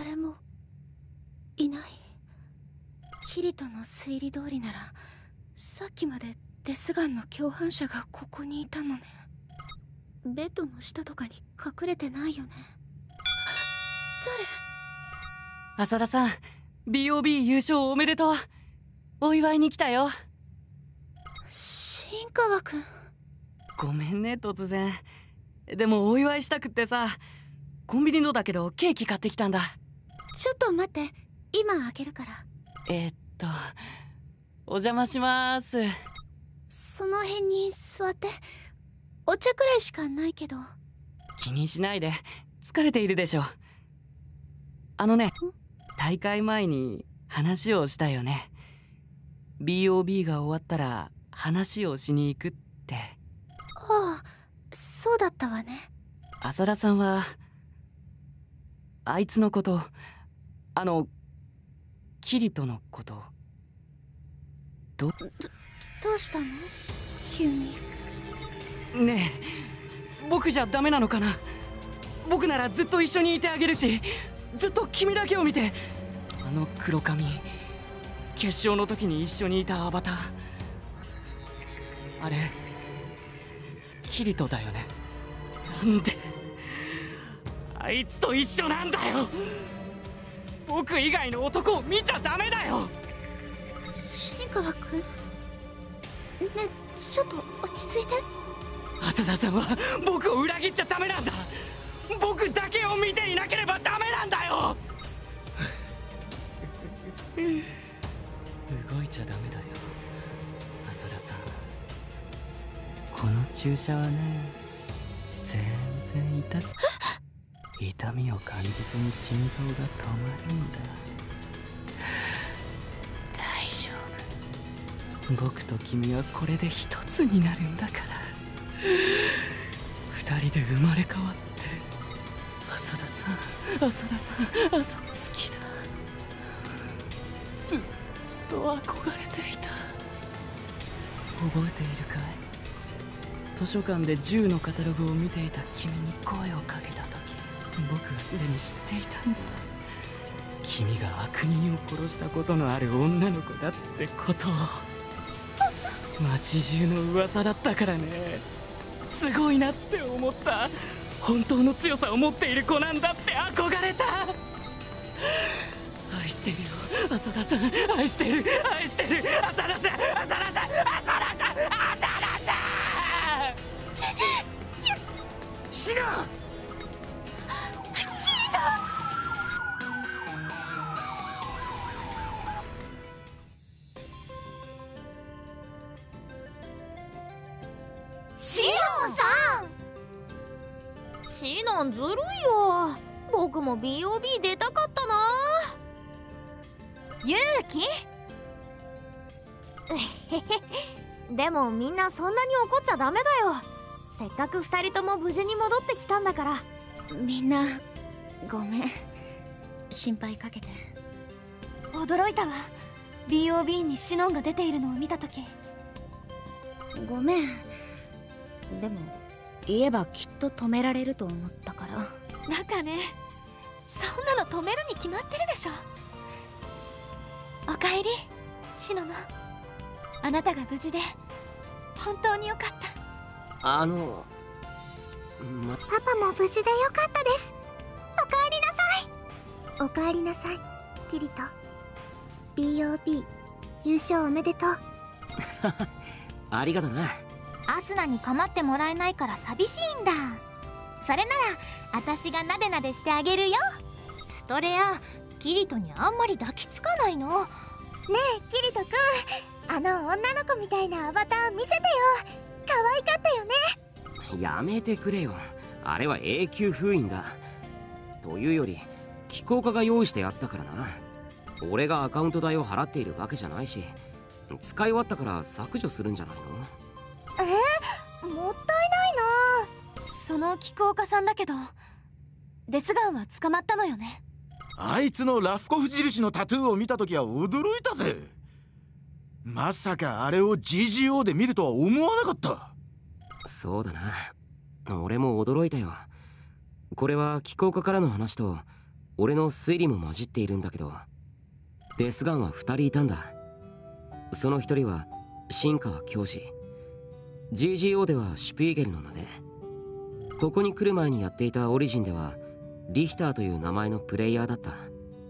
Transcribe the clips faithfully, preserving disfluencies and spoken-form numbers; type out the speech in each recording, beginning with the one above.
誰もいない。キリトの推理通りならさっきまでデスガンの共犯者がここにいたのね。ベッドの下とかに隠れてないよね。 誰？浅田さん、 ビーオービー 優勝おめでとう。お祝いに来たよ。 新川くん。 ごめんね突然。でもお祝いしたくってさ、コンビニのだけどケーキ買ってきたんだ。 ちょっと待って、今開けるから。 えー、っとお邪魔します。 その辺に座って。お茶くらいしかないけど。 気にしないで、疲れているでしょ。あのね、大会前に話をしたよね。 ビーオービー が終わったら話をしに行くって。 ああ、そうだったわね。 浅田さんはあいつのこと、あのキリトのことど ど, どうしたの急に。 ねえ、僕じゃダメなのかな。僕ならずっと一緒にいてあげるし、ずっと君だけを見て。あの黒髪、決勝の時に一緒にいたアバター、あれキリトだよね。なんであいつと一緒なんだよ。僕以外の男を見ちゃダメだよ。 新川くん、ねえ、ちょっと落ち着いて。 浅田さんは僕を裏切っちゃダメなんだ。僕だけを見ていなければダメなんだよ。動いちゃダメだよ浅田さん。この注射はね、全然痛く痛みを感じずに心臓が止まるんだ。大丈夫、僕と君はこれで一つになるんだから。二人で生まれ変わって。浅田さん、浅田さん、浅好きだ。ずっと憧れていた。覚えているかい？図書館で銃のカタログを見ていた君に声をかけた時、僕はすでに知っていたんだ。君が悪人を殺したことのある女の子だってことを。街中の噂だったからね。すごいなって思った。本当の強さを持っている子なんだって憧れた。愛してるよ浅田さん、愛してる、愛してる浅田さん、浅田さん、浅田さん、浅田さん。死のシノンさん。シノンずるいよ。僕も ビーオービー 出たかったな。勇気でもみんなそんなに怒っちゃダメだよ。せっかくふたりとも無事に戻ってきたんだから。みんなごめん、心配かけて。驚いたわ、 ビーオービー にシノンが出ているのを見た時。ごめん、でも言えばきっと止められると思ったから。なんかね、そんなの止めるに決まってるでしょ。おかえりシノノ、あなたが無事で本当によかった。 あの、ま、 パパも無事でよかったです。おかえりなさい。おかえりなさいキリト。 ビーオービー 優勝おめでとう。 ありがとな。 アスナに構ってもらえないから寂しいんだ。それなら私がなでなでしてあげるよ。 ストレア、キリトにあんまり抱きつかないの。 ねえキリトくん、あの女の子みたいなアバター見せてよ。可愛かったよね。 やめてくれよ、あれは永久封印だ。というより機構家が用意したやつだからな。俺がアカウント代を払っているわけじゃないし、使い終わったから削除するんじゃないの？ えー、もったいないな。 その機構家さんだけどデスガンは捕まったのよね。 あいつのラフコフ印のタトゥーを見た時は驚いたぜ。まさかあれを ジージーオー で見るとは思わなかった。 そうだな、俺も驚いたよ。これは機構家からの話と俺の推理も混じっているんだけど、デスガンはふたりいたんだ。そのひとりは新川教授、 ジージーオー ではシュピーゲルの名で、ここに来る前にやっていたオリジンではリヒターという名前のプレイヤーだった。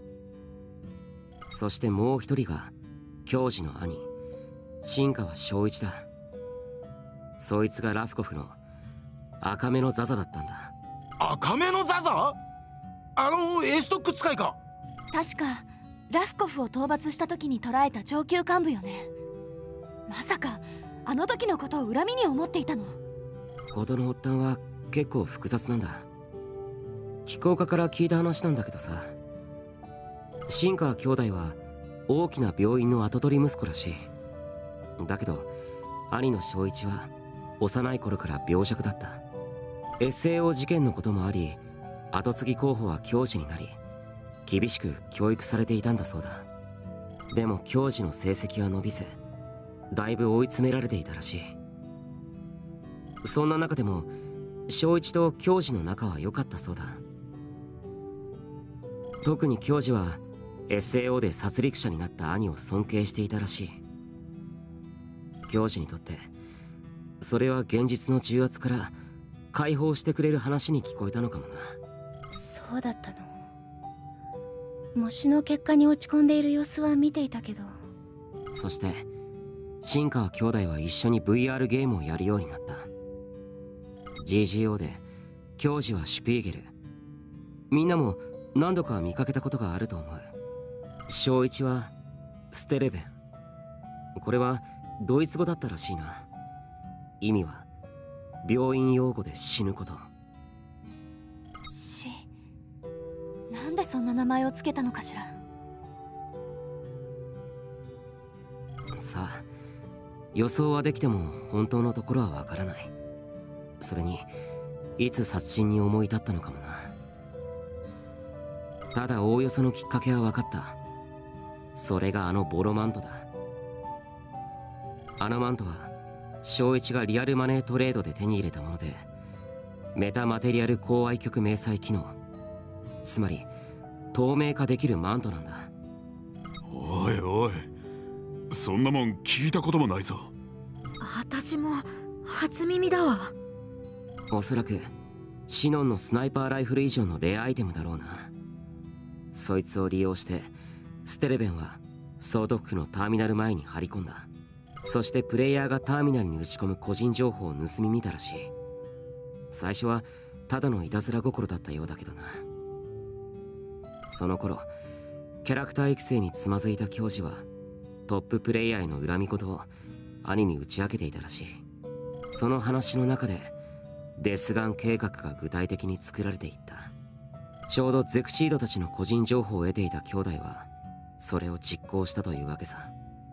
そしてもう一人が教授の兄、新川正一だ。そいつがラフコフの赤目のザザだったんだ。 赤目のザザ？あのエーストック使いか？ 確かラフコフを討伐した時に捕らえた上級幹部よね。まさかあの時のことを恨みに思っていたの？ 事の発端は結構複雑なんだ。機構家から聞いた話なんだけどさ、新川兄弟は大きな病院の跡取り息子らしい。だけど兄の正一は幼い頃から病弱だった。 エスエーオー 事件のこともあり、跡継ぎ候補は教師になり厳しく教育されていたんだそうだ。でも教師の成績は伸びず、だいぶ追い詰められていたらしい。そんな中でも正一と教授の仲は良かったそうだ。特に教授は エスエーオー で殺戮者になった兄を尊敬していたらしい。教授にとってそれは現実の重圧から解放してくれる話に聞こえたのかもな。 そうだったの。模試の結果に落ち込んでいる様子は見ていたけど。 そして新川兄弟は一緒に ブイアール ゲームをやるようになった。 ジージーオー で教授はシュピーゲル、みんなも何度か見かけたことがあると思う。正一はステレベン、これはドイツ語だったらしいな。意味は病院用語で死ぬこと。 死、なんでそんな名前をつけたのかしら。 さあ、予想はできても本当のところはわからない。それにいつ殺人に思い立ったのかもな。ただおおよそのきっかけは分かった。それがあのボロマントだ。あのマントは正一がリアルマネートレードで手に入れたもので、メタマテリアル高愛極迷彩機能、つまり透明化できるマントなんだ。 おいおい、そんなもん聞いたこともないぞ。 私も初耳だわ。 おそらくシノンのスナイパーライフル以上のレアアイテムだろうな。そいつを利用してステレベンは総督府のターミナル前に張り込んだ。そしてプレイヤーがターミナルに打ち込む個人情報を盗み見たらしい。最初はただのいたずら心だったようだけどな。その頃キャラクター育成につまずいた教授はトッププレイヤーへの恨み事を兄に打ち明けていたらしい。その話の中でデスガン計画が具体的に作られていった。ちょうどゼクシードたちの個人情報を得ていた兄弟はそれを実行したというわけさ。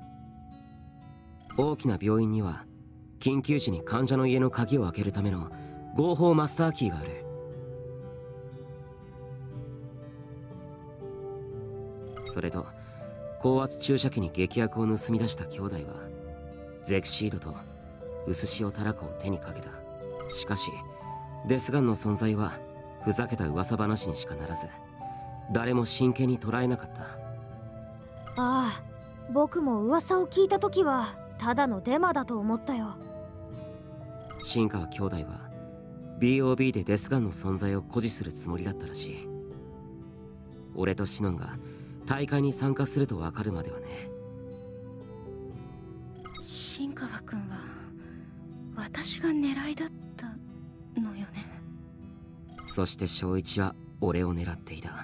大きな病院には緊急時に患者の家の鍵を開けるための合法マスターキーがある。それと高圧注射器に劇薬を盗み出した兄弟はゼクシードと薄塩タラコを手にかけた。しかしデスガンの存在はふざけた噂話にしかならず、誰も真剣に捉えなかった。 ああ、僕も噂を聞いた時はただのデマだと思ったよ。 新川兄弟は ビーオービー でデスガンの存在を誇示するつもりだったらしい。俺とシノンが大会に参加すると分かるまではね。 新川君は私が狙いだったのよね。 そして正一は俺を狙っていた。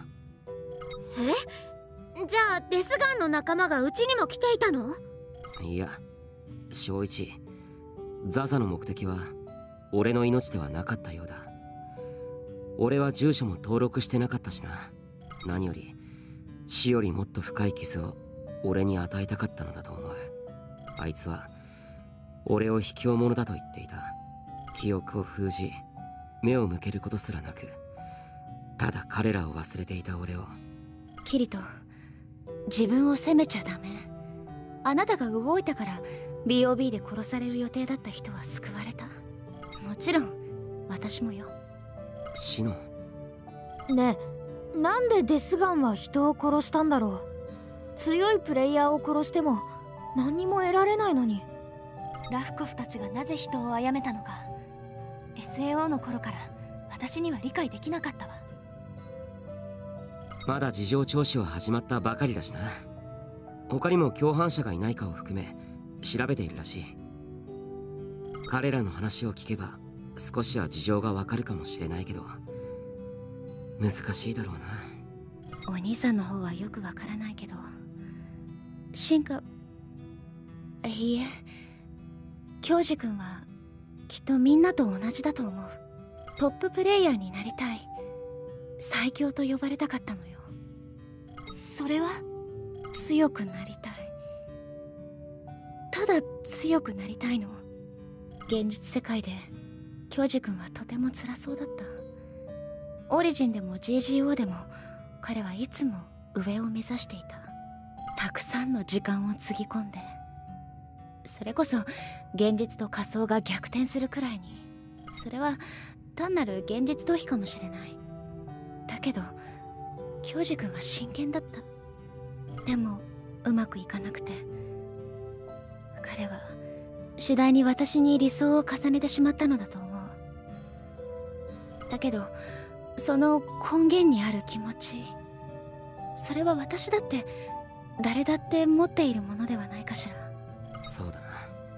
え？じゃあデスガンの仲間がうちにも来ていたの？ いや、正一、ザザの目的は俺の命ではなかったようだ。俺は住所も登録してなかったしな。何より死よりもっと深い傷を俺に与えたかったのだと思う。あいつは俺を卑怯者だと言っていた。記憶を封じ目を向けることすらなく、ただ彼らを忘れていた俺を。 キリト、自分を責めちゃダメ。あなたが動いたから ビーオービー で殺される予定だった人は救われた。もちろん私もよ。 シノねなんでデスガンは人を殺したんだろう。強いプレイヤーを殺しても何にも得られないのに。 ラフコフたちがなぜ人を殺めたのか エスエーオー の頃から私には理解できなかったわ。 まだ事情聴取は始まったばかりだしな。他にも共犯者がいないかを含め調べているらしい。彼らの話を聞けば少しは事情がわかるかもしれないけど、難しいだろうな。 お兄さんの方はよくわからないけど、進化、いいえ、京二君はきっとみんなと同じだと思う。トッププレイヤーになりたい、最強と呼ばれたかったのよ。それは強くなりたい、ただ強くなりたいの。現実世界で京二君はとても辛そうだった。オリジンでも ジージーオー でも彼はいつも上を目指していた。たくさんの時間をつぎ込んで、それこそ現実と仮想が逆転するくらいに。それは単なる現実逃避かもしれない。だけど京二君は真剣だった。でもうまくいかなくて、彼は次第に私に理想を重ねてしまったのだと思う。だけどその根源にある気持ち、それは私だって誰だって持っているものではないかしら。 そうだ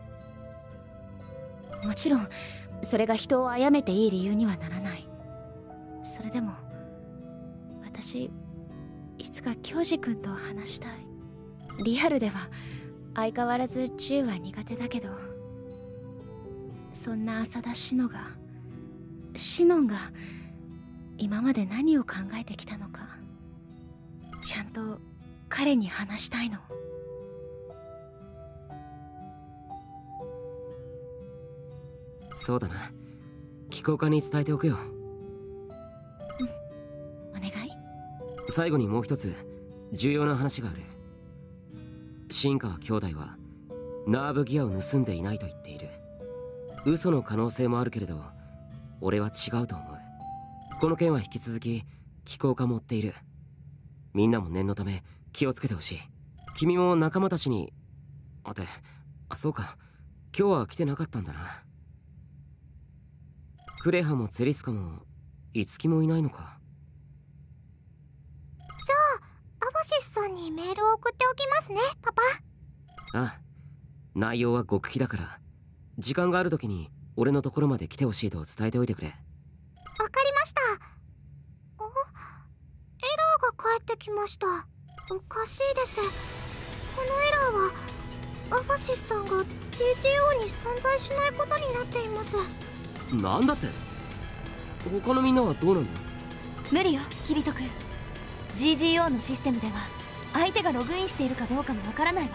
な。 もちろんそれが人を殺めていい理由にはならない。それでも私いつか京二君と話したい。リアルでは相変わらず銃は苦手だけど、そんな浅田シノがシノンが今まで何を考えてきたのか、ちゃんと彼に話したいの。 そうだな。機構課に伝えておくよ。 うん、お願い。 最後にもう一つ重要な話がある。新川兄弟はナーブギアを盗んでいないと言っている。嘘の可能性もあるけれど俺は違うと思う。この件は引き続き機構課も追っている。みんなも念のため気をつけてほしい。君も仲間たちに。あて、あ、そうか、今日は来てなかったんだな。クレハもツェリスカもイツキもいないのか。 じゃあアバシスさんにメールを送っておきますね、パパ。 ああ、内容は極秘だから時間がある時に俺のところまで来てほしいと伝えておいてくれ。 わかりました。お、エラーが返ってきました。おかしいです。このエラーはアバシスさんが ジージーオー に存在しないことになっています。 なんだって？他のみんなはどうなんだ？ 無理よ、キリト君。 ジージーオー のシステムでは相手がログインしているかどうかもわからないわ。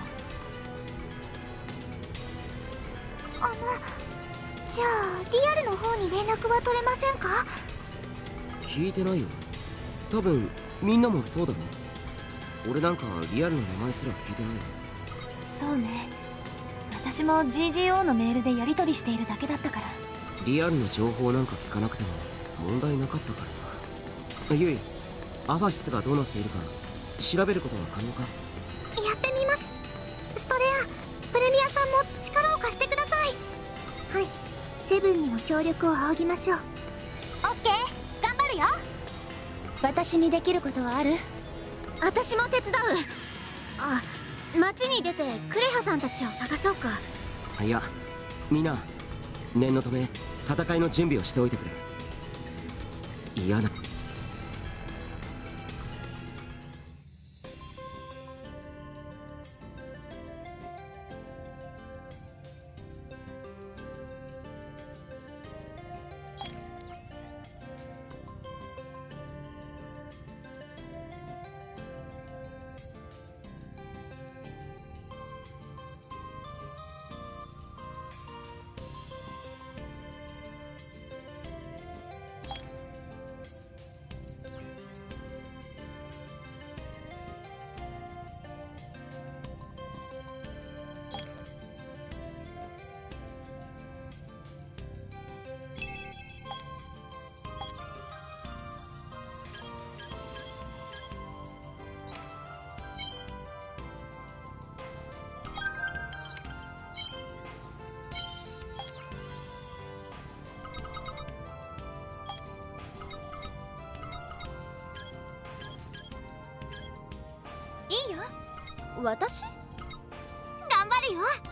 あの、じゃあリアルの方に連絡は取れませんか？ 聞いてないよ。多分みんなもそうだろ。俺なんかリアルの名前すら聞いてないよ。 そうね、私も ジージーオー のメールでやり取りしているだけだったから。 リアルの情報なんか聞かなくても問題なかったからな。ユイ、アバシスがどうなっているか調べることは可能か？ やってみます。ストレア、プレミアさんも力を貸してください。はい、セブンにも協力を仰ぎましょう。オッケー、頑張るよ。 私にできることはある？ 私も手伝う。あ、街に出てクレハさんたちを探そうか。 いや、みんな念のため戦いの準備をしておいてくれ。嫌な。 私？ 頑張るよ。